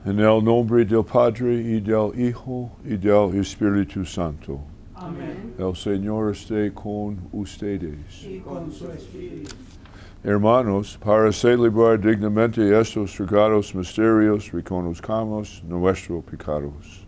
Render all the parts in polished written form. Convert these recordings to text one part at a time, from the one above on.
En el nombre del Padre, y del Hijo, y del Espíritu Santo. Amén. El Señor esté con ustedes. Y con su espíritu. Hermanos, para celebrar dignamente estos sagrados misterios, reconozcamos nuestros pecados.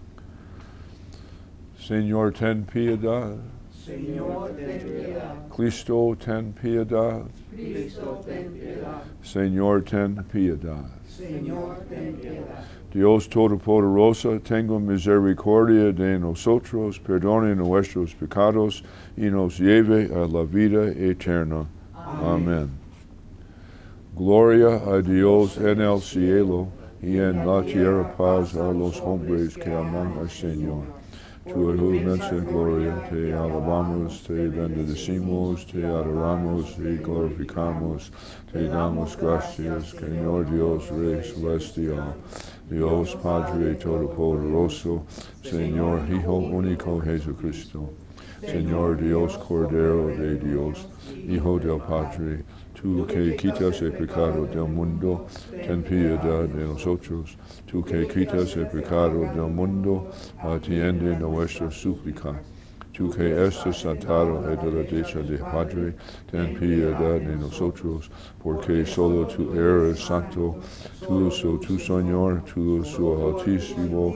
Señor, ten piedad. Señor, ten piedad. Cristo, ten piedad. Cristo, ten piedad. Señor, ten piedad. Señor, ten piedad. Dios Todopoderoso, tenga misericordia de nosotros, perdone nuestros pecados y nos lleve a la vida eterna. Amén. Gloria a Dios en el cielo y en la tierra paz a los hombres que aman al Señor. Tu inmensa gloria, te alabamos, te bendecimos, te adoramos y glorificamos. Te damos gracias, Señor Dios, Rey celestial, Dios Padre Todopoderoso, Señor Hijo único Jesucristo, Señor Dios Cordero de Dios, Hijo del Padre, tú que quitas el pecado del mundo, ten piedad de nosotros. Tú que quitas el pecado del mundo, atiende nuestra súplica. Tú que estás sentado a la derecha del Padre, ten piedad de nosotros, porque solo tú eres santo, tú Señor, tú Altísimo,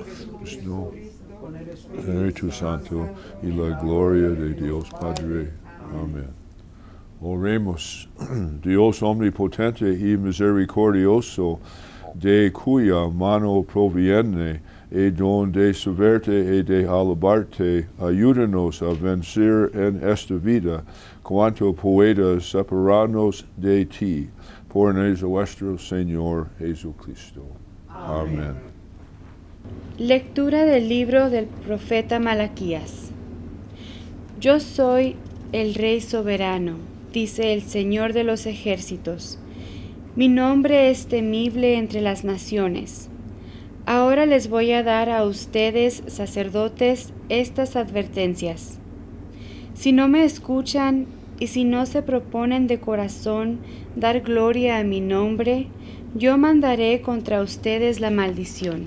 Espíritu Santo, y la gloria de Dios Padre. Amén. Oremos. Dios omnipotente y misericordioso, de cuya mano proviene el don de servirte y de alabarte, ayúdanos a vencer en esta vida cuanto pueda separarnos de ti, por nuestro Señor Jesucristo. Amén. Lectura del libro del profeta Malaquías. Yo soy el Rey soberano, dice el Señor de los ejércitos. Mi nombre es temible entre las naciones. Ahora les voy a dar a ustedes, sacerdotes, estas advertencias. Si no me escuchan y si no se proponen de corazón dar gloria a mi nombre, yo mandaré contra ustedes la maldición.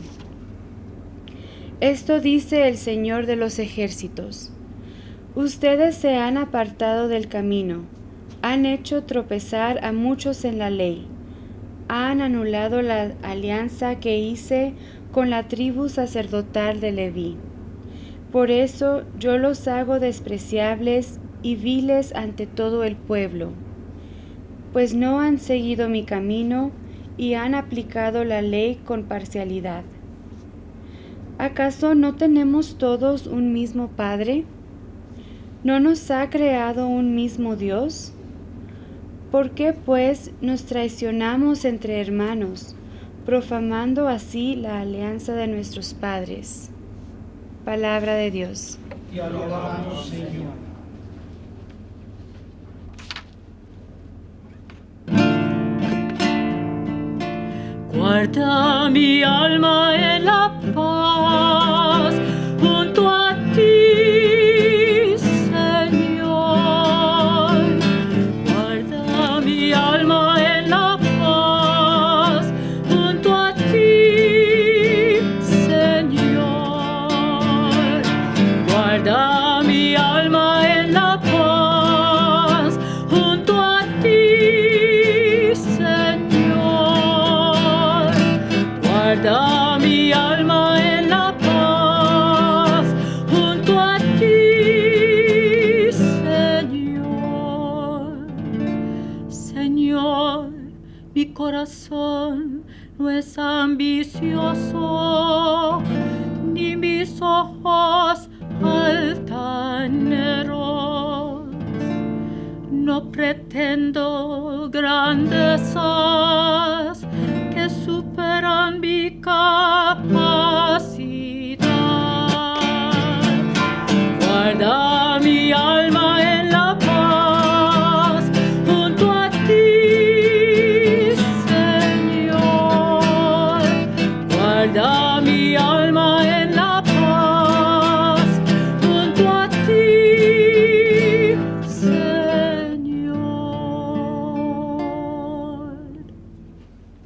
Esto dice el Señor de los ejércitos. Ustedes se han apartado del camino, han hecho tropezar a muchos en la ley. Han anulado la alianza que hice con la tribu sacerdotal de Leví. Por eso yo los hago despreciables y viles ante todo el pueblo, pues no han seguido mi camino y han aplicado la ley con parcialidad. ¿Acaso no tenemos todos un mismo Padre? ¿No nos ha creado un mismo Dios? ¿Por qué, pues, nos traicionamos entre hermanos, profanando así la alianza de nuestros padres? Palabra de Dios. Te alabamos, Señor. Guarda mi alma en la paz, junto a ti, Señor. Guarda mi alma en la paz, junto a ti, Señor. Guarda mi alma en la paz, junto a ti, Señor. Guarda mi alma en la paz, junto a ti, Señor. Señor, mi corazón no es ambicioso, ni mis ojos altaneros. No pretendo grandezas que superan mi capacidad. Guarda mi alma en la paz, junto a ti, Señor. Guarda mi alma en la paz, junto a ti, Señor.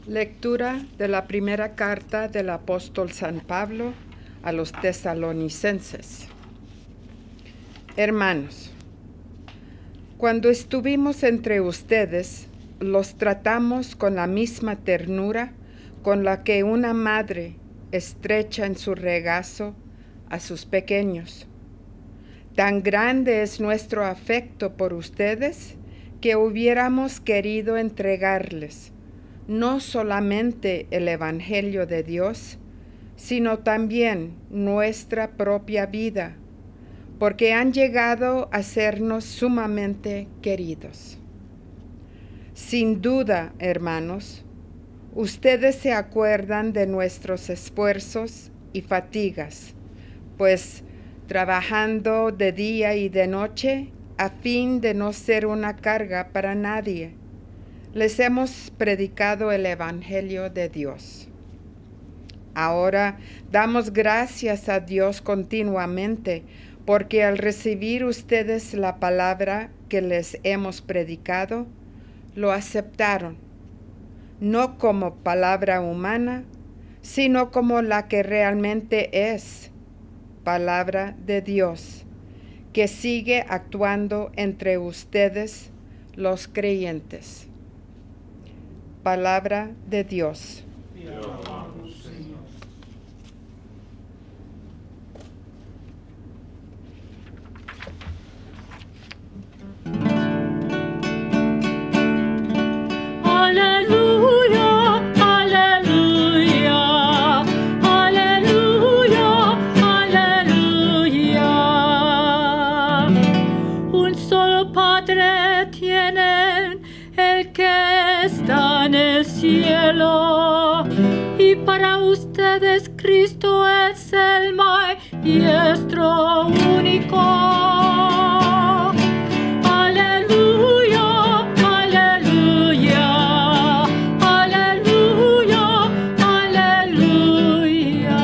Lectura de la primera carta del apóstol San Pablo a los tesalonicenses. Hermanos, cuando estuvimos entre ustedes, los tratamos con la misma ternura con la que una madre estrecha en su regazo a sus pequeños. Tan grande es nuestro afecto por ustedes que hubiéramos querido entregarles no solamente el Evangelio de Dios, sino también nuestra propia vida, porque han llegado a sernos sumamente queridos. Sin duda, hermanos, ustedes se acuerdan de nuestros esfuerzos y fatigas, pues trabajando de día y de noche a fin de no ser una carga para nadie, les hemos predicado el Evangelio de Dios. Ahora damos gracias a Dios continuamente, porque al recibir ustedes la palabra que les hemos predicado, lo aceptaron, no como palabra humana, sino como la que realmente es, palabra de Dios, que sigue actuando entre ustedes, los creyentes. Palabra de Dios. Aleluya, aleluya, aleluya, aleluya. Un solo Padre tienen, el que está en el cielo, y para ustedes Cristo es el Maestro único. Aleluya, aleluya, aleluya, aleluya.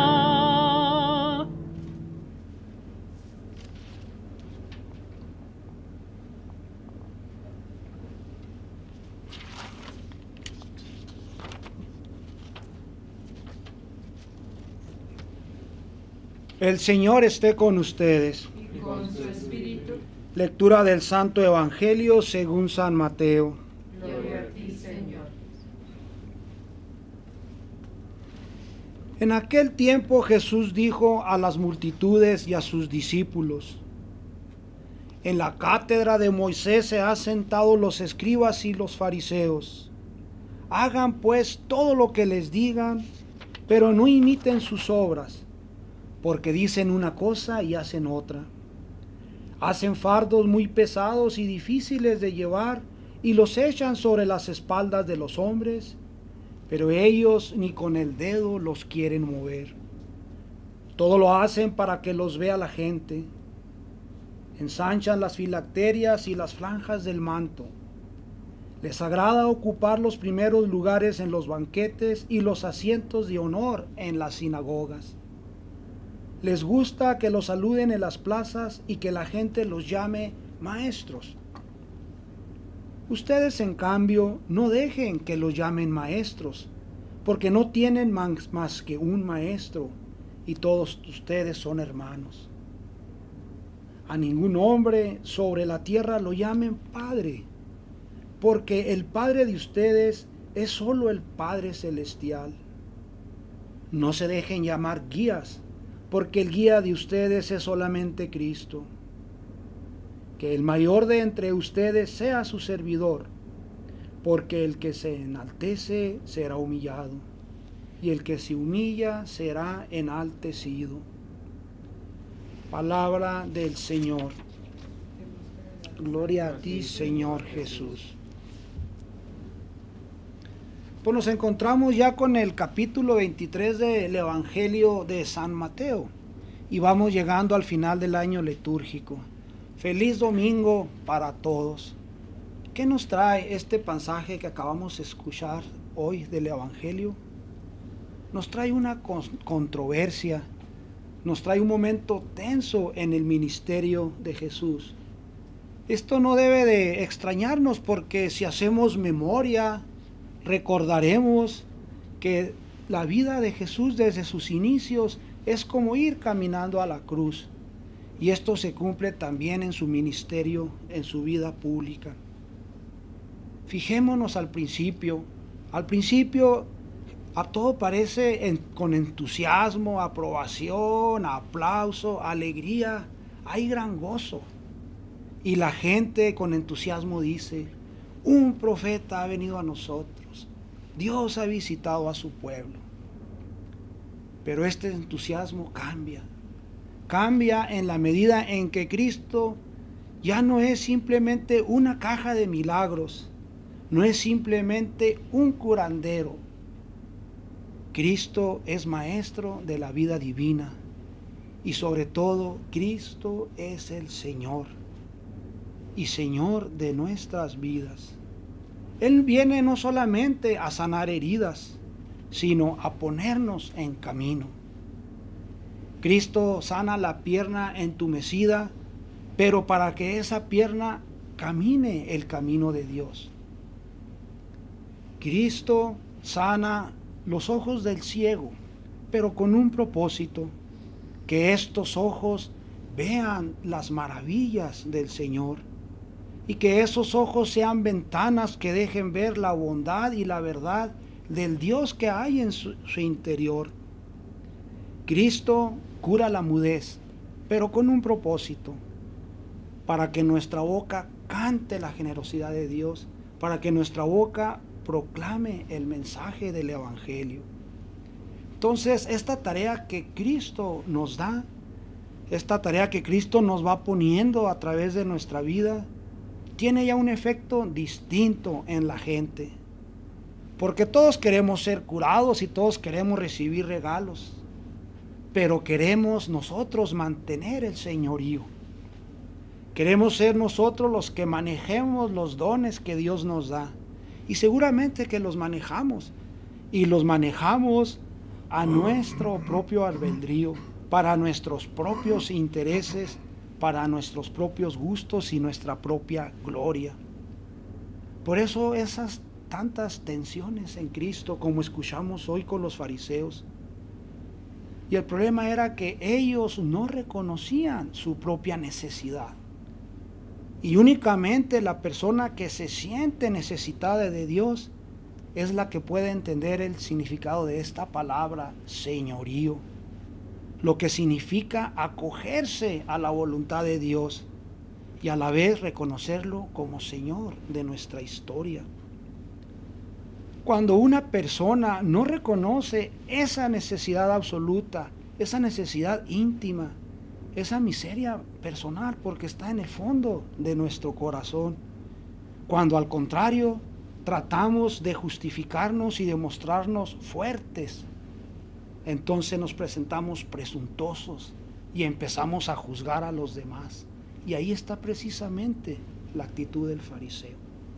El Señor esté con ustedes. Y con su espíritu, Lectura del Santo Evangelio según San Mateo. gloria a ti, Señor. En aquel tiempo Jesús dijo a las multitudes y a sus discípulos: En la cátedra de Moisés se han sentado los escribas y los fariseos. Hagan pues todo lo que les digan, pero no imiten sus obras, porque dicen una cosa y hacen otra. Hacen fardos muy pesados y difíciles de llevar y los echan sobre las espaldas de los hombres, pero ellos ni con el dedo los quieren mover. Todo lo hacen para que los vea la gente. Ensanchan las filacterias y las franjas del manto. Les agrada ocupar los primeros lugares en los banquetes y los asientos de honor en las sinagogas. Les gusta que los saluden en las plazas y que la gente los llame maestros. Ustedes, en cambio, no dejen que los llamen maestros, porque no tienen más que un maestro, y todos ustedes son hermanos. A ningún hombre sobre la tierra lo llamen Padre, porque el Padre de ustedes es solo el Padre Celestial. No se dejen llamar guías, porque el guía de ustedes es solamente Cristo. Que el mayor de entre ustedes sea su servidor, porque el que se enaltece será humillado, y el que se humilla será enaltecido. Palabra del Señor. Gloria a ti, Señor Jesús. Pues nos encontramos ya con el capítulo 23 del Evangelio de San Mateo y vamos llegando al final del año litúrgico. Feliz domingo para todos. ¿Qué nos trae este pasaje que acabamos de escuchar hoy del Evangelio? Nos trae una controversia, nos trae un momento tenso en el ministerio de Jesús. Esto no debe de extrañarnos, porque si hacemos memoria recordaremos que la vida de Jesús desde sus inicios es como ir caminando a la cruz. Y esto se cumple también en su ministerio, en su vida pública. Fijémonos al principio. Al principio a todo parece con entusiasmo, aprobación, aplauso, alegría. Hay gran gozo. Y la gente con entusiasmo dice, un profeta ha venido a nosotros. Dios ha visitado a su pueblo. Pero este entusiasmo cambia. Cambia en la medida en que Cristo ya no es simplemente una caja de milagros. No es simplemente un curandero. Cristo es maestro de la vida divina. Y sobre todo, Cristo es el Señor. Y Señor de nuestras vidas. Él viene no solamente a sanar heridas, sino a ponernos en camino. Cristo sana la pierna entumecida, pero para que esa pierna camine el camino de Dios. Cristo sana los ojos del ciego, pero con un propósito, que estos ojos vean las maravillas del Señor y que esos ojos sean ventanas que dejen ver la bondad y la verdad del Dios que hay en su interior. Cristo cura la mudez, pero con un propósito, para que nuestra boca cante la generosidad de Dios, para que nuestra boca proclame el mensaje del Evangelio. Entonces, esta tarea que Cristo nos da, esta tarea que Cristo nos va poniendo a través de nuestra vida, tiene ya un efecto distinto en la gente. Porque todos queremos ser curados y todos queremos recibir regalos, pero queremos nosotros mantener el señorío. Queremos ser nosotros los que manejemos los dones que Dios nos da. Y seguramente que los manejamos. Y los manejamos a nuestro propio albedrío, para nuestros propios intereses, para nuestros propios gustos y nuestra propia gloria. Por eso esas tantas tensiones en Cristo, como escuchamos hoy con los fariseos. Y el problema era que ellos no reconocían su propia necesidad. Y únicamente la persona que se siente necesitada de Dios es la que puede entender el significado de esta palabra señorío, lo que significa acogerse a la voluntad de Dios y a la vez reconocerlo como Señor de nuestra historia. Cuando una persona no reconoce esa necesidad absoluta, esa necesidad íntima, esa miseria personal, porque está en el fondo de nuestro corazón, cuando al contrario tratamos de justificarnos y de mostrarnos fuertes, entonces nos presentamos presuntuosos y empezamos a juzgar a los demás. Y ahí está precisamente la actitud del fariseo.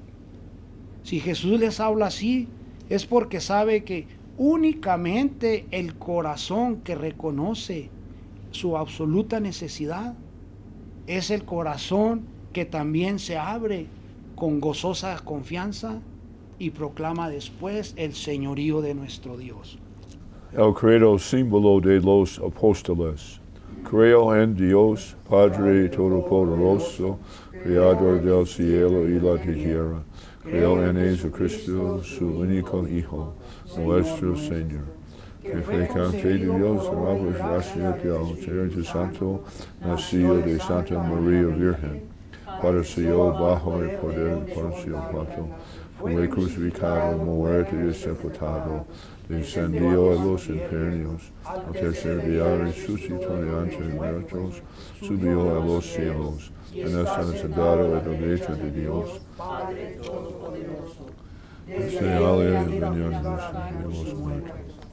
Si Jesús les habla así, es porque sabe que únicamente el corazón que reconoce su absoluta necesidad es el corazón que también se abre con gozosa confianza y proclama después el señorío de nuestro Dios. El credo símbolo de los apóstoles. Creo en Dios, Padre Todopoderoso, Creador del cielo y la tierra. Creo en Jesucristo, su único Hijo, nuestro Señor, que fue concebido de Dios en la gracia del Espíritu Santo, nacido de Santa María Virgen, padeció bajo el poder de Poncio Pilato, fue crucificado, muerto y sepultado, descendió a los infiernos, al tercer día resucitó de entre muertos, subió a los cielos, en está sentado a la derecha de Dios. Padre Todopoderoso, Señale el venir de los muertos.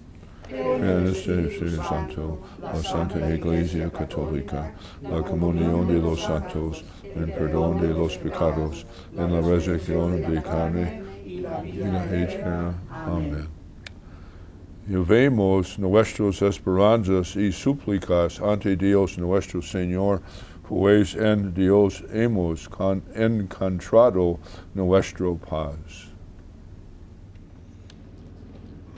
En este Espíritu Santo, la Santa Iglesia Católica, la comunión de los santos, el perdón de los pecados, en la resurrección de carne y la vida eterna. Amén. Llevemos nuestras esperanzas y súplicas ante Dios nuestro Señor, pues en Dios hemos encontrado nuestra paz.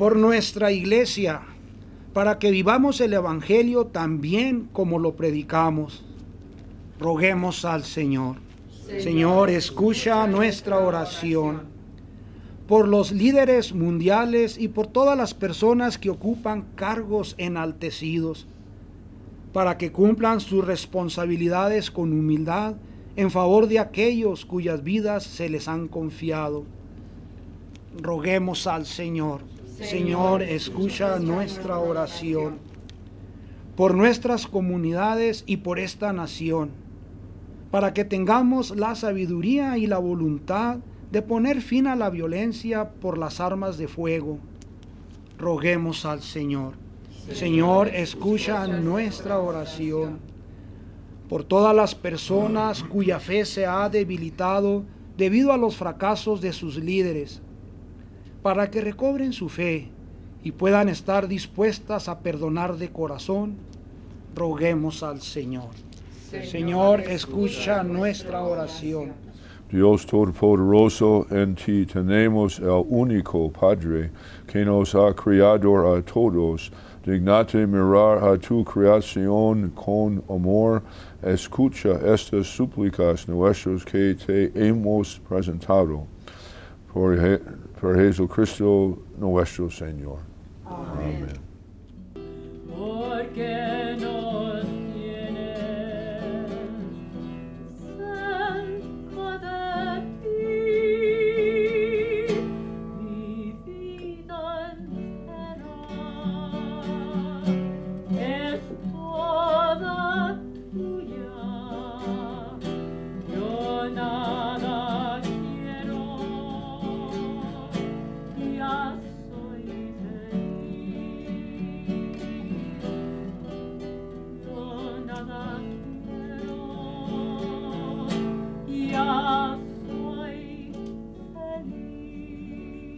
por nuestra iglesia, para que vivamos el Evangelio tan bien como lo predicamos. Roguemos al Señor. Señor, escucha nuestra oración. Por los líderes mundiales y por todas las personas que ocupan cargos enaltecidos, para que cumplan sus responsabilidades con humildad en favor de aquellos cuyas vidas se les han confiado. Roguemos al Señor. Señor, escucha nuestra oración. Por nuestras comunidades y por esta nación, para que tengamos la sabiduría y la voluntad de poner fin a la violencia por las armas de fuego. Roguemos al Señor. Señor, escucha nuestra oración. Por todas las personas cuya fe se ha debilitado debido a los fracasos de sus líderes, para que recobren su fe y puedan estar dispuestas a perdonar de corazón, roguemos al Señor. Señor, escucha nuestra oración. Dios Todopoderoso, en ti tenemos el único Padre que nos ha criado a todos. Dignate mirar a tu creación con amor. Escucha estas súplicas nuestras que te hemos presentado. Por Jesucristo nuestro Señor. Amén. Porque nos tienes cerca de ti, mi vida entera es toda tuya. Yo nada quiero, ya soy feliz. Yo nada quiero, ya soy feliz.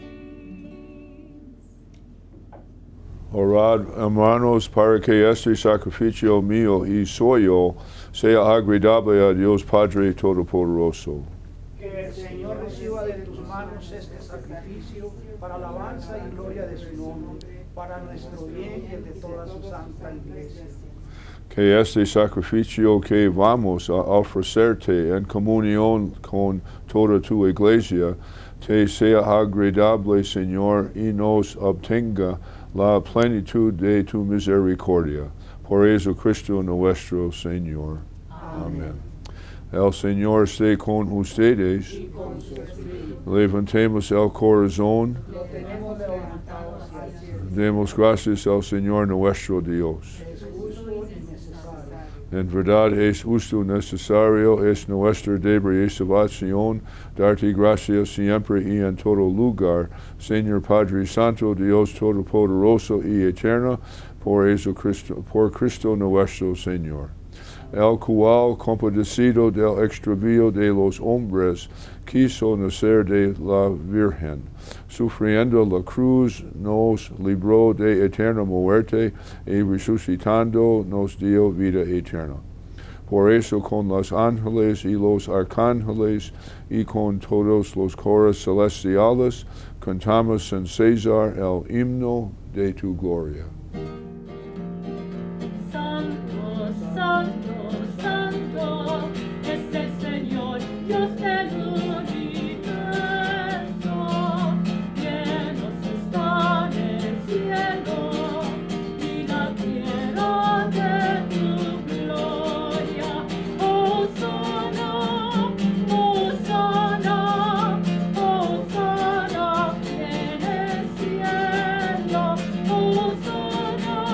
Orad, hermanos, para que este sacrificio mío y suyo sea agradable a Dios Padre Todopoderoso. Que el Señor reciba de tus manos este sacrificio para alabanza y gloria de su nombre, para nuestro bien y el de toda su santa iglesia. Que este sacrificio que vamos a ofrecerte en comunión con toda tu iglesia te sea agradable, Señor, y nos obtenga la plenitud de tu misericordia. Por Jesucristo nuestro Señor. Amén. El Señor esté con ustedes. Y con su espíritu. Levantemos el corazón. Lo tenemos levantado hacia el cielo. Demos gracias al Señor nuestro Dios. Es justo y necesario. En verdad es justo y necesario, es nuestra deber y salvación, darte gracias siempre y en todo lugar, Señor Padre Santo, Dios Todopoderoso y Eterno, por Cristo nuestro Señor, el cual, compadecido del extravío de los hombres, quiso nacer de la Virgen. Sufriendo la cruz, nos libró de eterna muerte y resucitando nos dio vida eterna. Por eso con los ángeles y los arcángeles y con todos los coros celestiales cantamos en César el himno de tu gloria. Santo, santo, santo es el Señor, Dios del universo. Llenos están el cielo y la tierra de tu gloria. Hosana, Hosana, Hosana en el cielo. Hosana.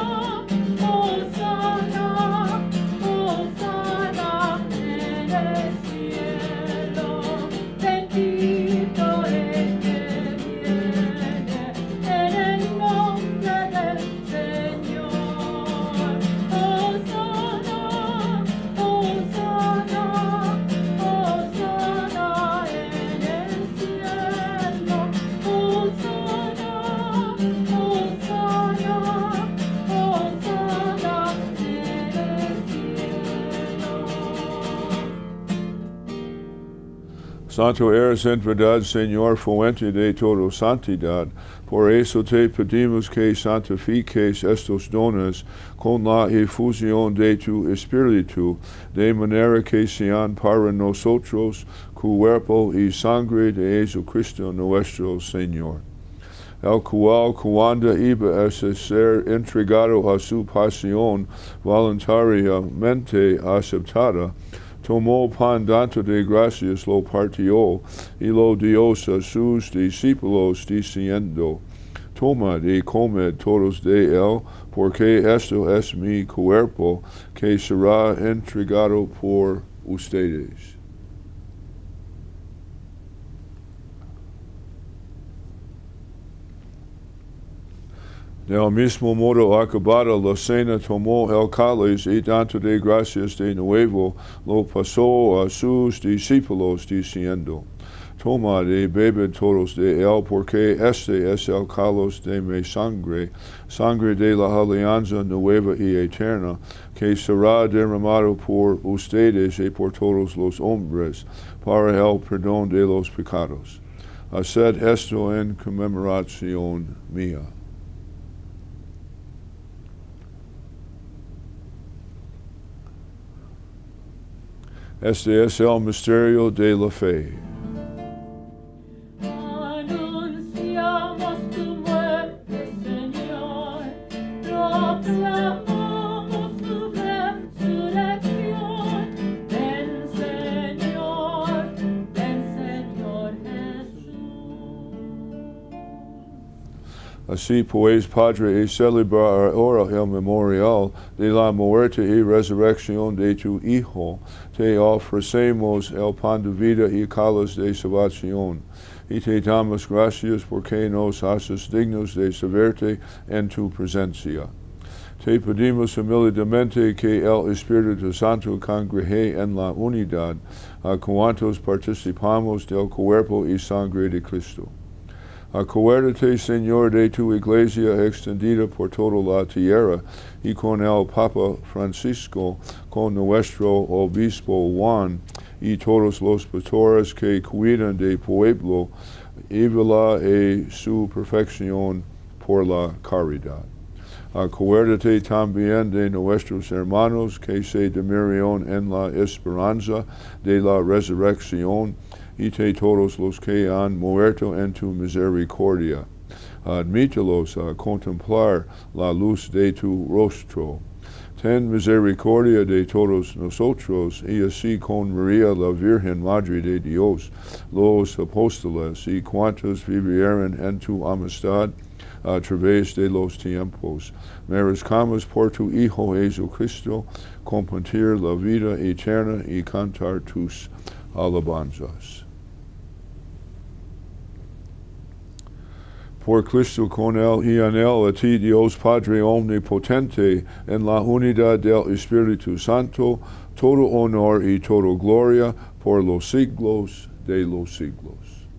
Santo eres en verdad, Señor, fuente de toda santidad. Por eso te pedimos que santifiques estos dones con la efusión de tu Espíritu, de manera que sean para nosotros cuerpo y sangre de Jesucristo nuestro Señor, el cual cuando iba a ser entregado a su pasión voluntariamente aceptada, tomó pan dando de gracias, lo partió y lo dio a sus discípulos diciendo: Tomad y comed todos de él, porque esto es mi cuerpo que será entregado por ustedes. Del mismo modo, acabada la cena, tomó el cáliz y dando de gracias de nuevo, lo pasó a sus discípulos diciendo: Tomad y bebed todos de él, porque este es el cáliz de mi sangre, sangre de la alianza nueva y eterna, que será derramado por ustedes y por todos los hombres, para el perdón de los pecados. Haced esto en conmemoración mía. Este es el misterio de la fe. Anunciamos tu muerte, Señor, proclamamos tu resurrección. Ven, Señor Jesús. Así pues, Padre, y celebrar ahora el memorial de la muerte y resurrección de tu Hijo, te ofrecemos el pan de vida y cáliz de salvación, y te damos gracias porque nos haces dignos de servirte en tu presencia. Te pedimos humildemente que el Espíritu Santo congregue en la unidad a cuantos participamos del cuerpo y sangre de Cristo. Acuérdate, Señor, de tu iglesia extendida por toda la tierra, y con el Papa Francisco, con nuestro obispo Juan, y todos los pastores que cuidan del pueblo, y vela su perfección por la caridad. Acuérdate también de nuestros hermanos que se durmieron en la esperanza de la resurrección, y de todos los que han muerto en tu misericordia. Admítelos a contemplar la luz de tu rostro. Ten misericordia de todos nosotros, y así con María, la Virgen Madre de Dios, los apóstoles y cuantos vivieron en tu amistad a través de los tiempos, merezcamos por tu Hijo Jesucristo compartir la vida eterna y cantar tus alabanzas. Por Cristo, con él y en él, a ti, Dios Padre omnipotente, en la unidad del Espíritu Santo, todo honor y toda gloria por los siglos de los siglos.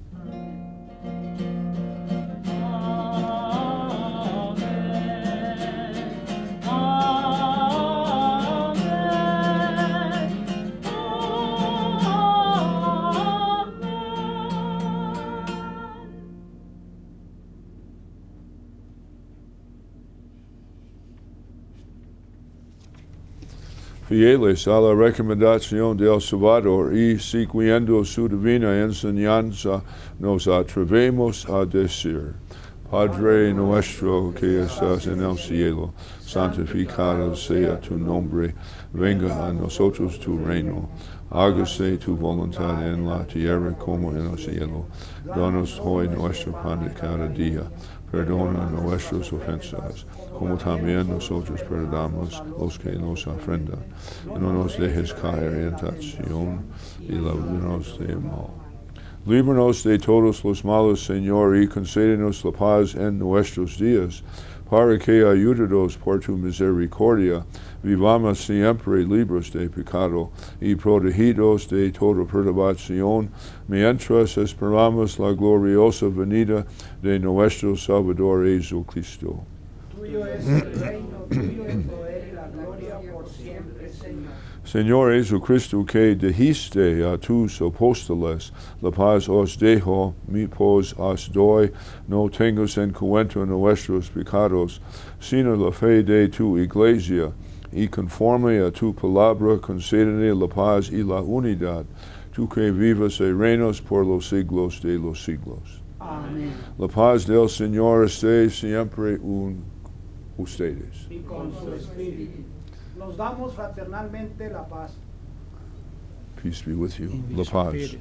Fieles a la recomendación del Salvador y siguiendo su divina enseñanza, nos atrevemos a decir: Padre nuestro que estás en el cielo, santificado sea tu nombre, venga a nosotros tu reino, hágase tu voluntad en la tierra como en el cielo. Danos hoy nuestro pan de cada día. Perdona nuestras ofensas, como también nosotros perdonamos los que nos ofenden. No nos dejes caer en tentación, y líbranos del mal. Líbranos de todos los males, Señor, y concédenos la paz en nuestros días, para que, ayudados por tu misericordia, vivamos siempre libres de pecado y protegidos de toda perturbación, mientras esperamos la gloriosa venida de nuestro Salvador Jesucristo. Tuyo es el reino, tuyo el poder y la gloria por siempre, Señor. Señor Jesucristo, que dijiste a tus apóstoles, la paz os dejo, mi paz os doy, no tengas en cuenta nuestros pecados, sino la fe de tu iglesia, y conforme a tu palabra concédele la paz y la unidad, tú que vivas y reinas por los siglos de los siglos. Amén. La paz del Señor esté siempre con ustedes. Y con su espíritu. Nos damos fraternalmente la paz. Peace be with you. La paz.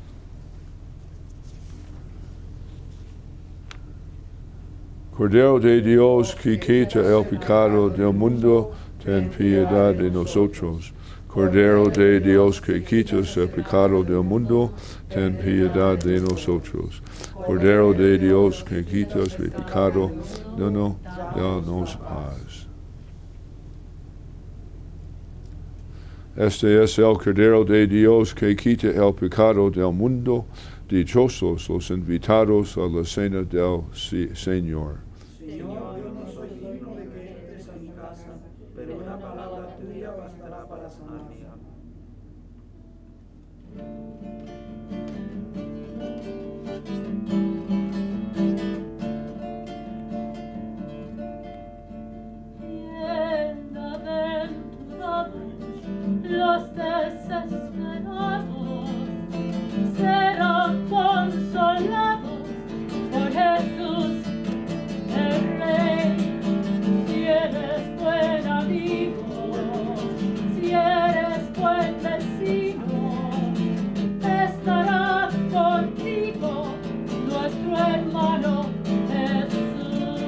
Cordero de Dios que quita el pecado del mundo, ten piedad de nosotros. Cordero de Dios que quitas el pecado del mundo, ten piedad de nosotros. Cordero de Dios que quitas el pecado, danos paz. Este es el Cordero de Dios que quita el pecado del mundo. Dichosos los invitados a la cena del Señor. Señor, yo no soy digno de que entres a mi casa, pero una palabra tuya bastará para sanarme. Bienaventurados los desesperados, serán consolados por Jesús el Rey. Si eres buen amigo, si eres buen vecino, estará contigo nuestro hermano Jesús.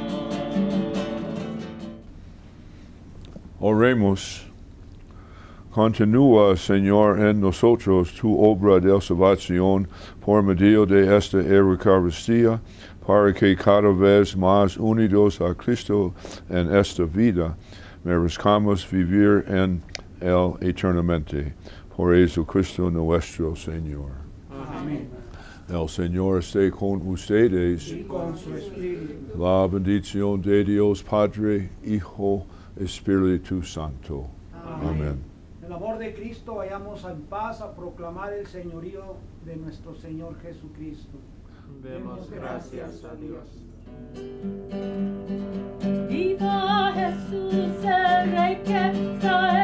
Oremos. Continúa, Señor, en nosotros tu obra de salvación por medio de esta Eucaristía, para que cada vez más unidos a Cristo en esta vida, merezcamos vivir en Él eternamente. Por Jesucristo nuestro Señor. Amén. El Señor esté con ustedes. Y con su espíritu. La bendición de Dios Padre, Hijo, Espíritu Santo. Amén. En el amor de Cristo vayamos en paz a proclamar el señorío de nuestro Señor Jesucristo. Demos gracias a Dios. Viva Jesús, el Rey que trae